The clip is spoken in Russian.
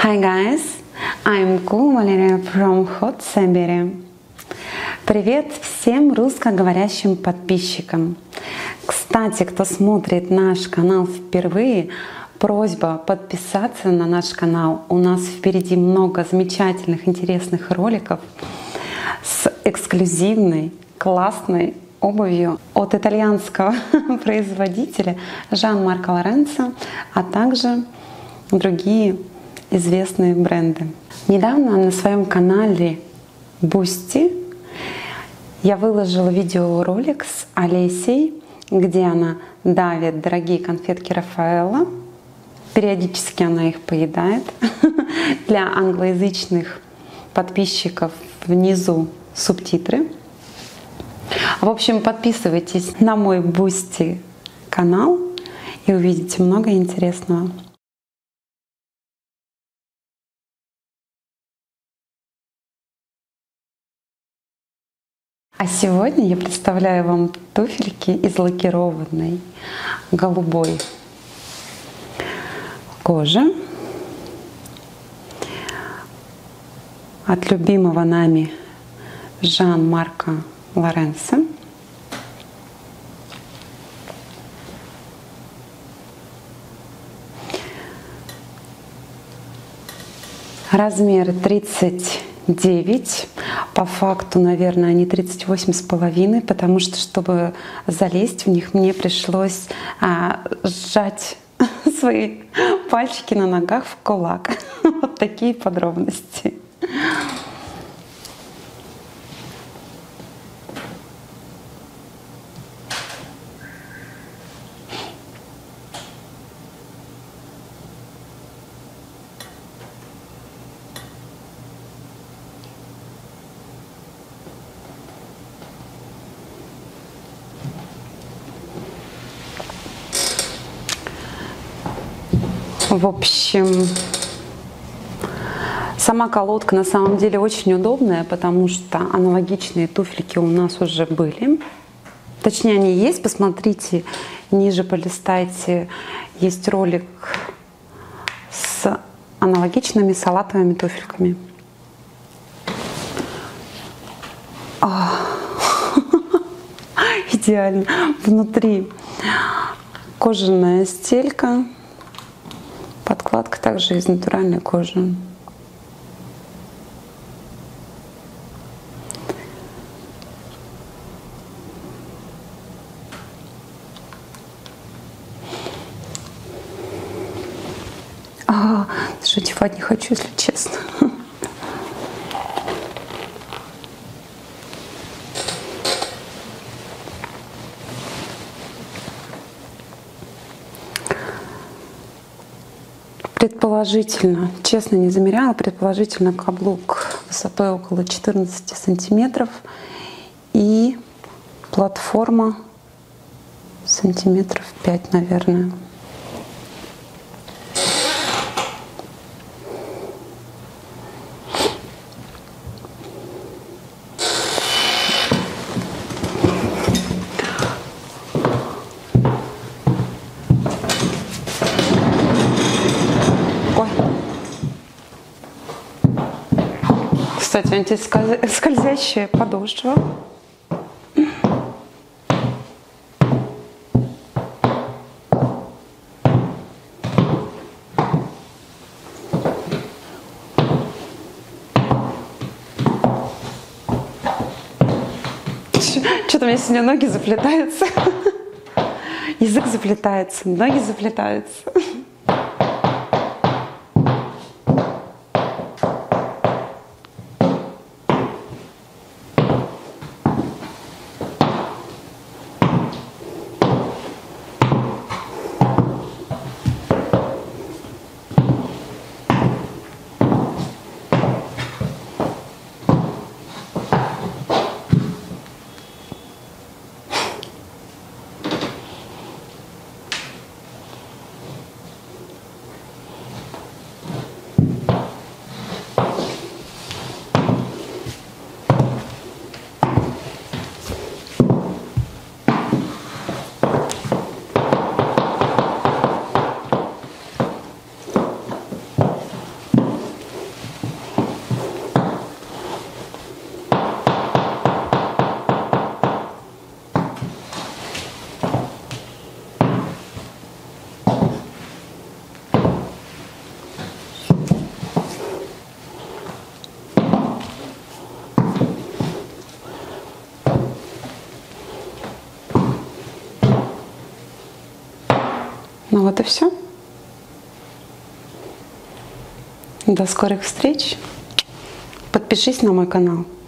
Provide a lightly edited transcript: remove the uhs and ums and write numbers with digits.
Hi guys, I'm Cool Valeria from Hot Siberia. Привет всем русскоговорящим подписчикам. Кстати, кто смотрит наш канал впервые, просьба подписаться на наш канал. У нас впереди много замечательных, интересных роликов с эксклюзивной, классной обувью от итальянского производителя Жан-Марко Лоренцо, а также другие известные бренды. Недавно на своем канале Boosty я выложила видеоролик с Олесей, где она давит дорогие конфетки Рафаэлло. Периодически она их поедает. Для англоязычных подписчиков внизу субтитры. В общем, подписывайтесь на мой Boosty канал и увидите много интересного. А сегодня я представляю вам туфельки из лакированной голубой кожи от любимого нами Жан-Марко Лоренцо. Размер 39. По факту, наверное, они 38,5, потому что, чтобы залезть в них, мне пришлось сжать свои пальчики на ногах в кулак. Вот такие подробности. В общем, сама колодка на самом деле очень удобная, потому что аналогичные туфельки у нас уже были. Точнее, они есть. Посмотрите, ниже полистайте. Есть ролик с аналогичными салатовыми туфельками. Идеально. Внутри кожаная стелька. Подкладка также из натуральной кожи. Даже одевать не хочу, если честно. Предположительно, честно не замеряла, предположительно каблук высотой около 14 сантиметров и платформа сантиметров 5, наверное. Кстати, антискользящая подошва. Что-то у меня сегодня ноги заплетаются. Язык заплетается, ноги заплетаются. Ну вот и все. До скорых встреч. Подпишись на мой канал.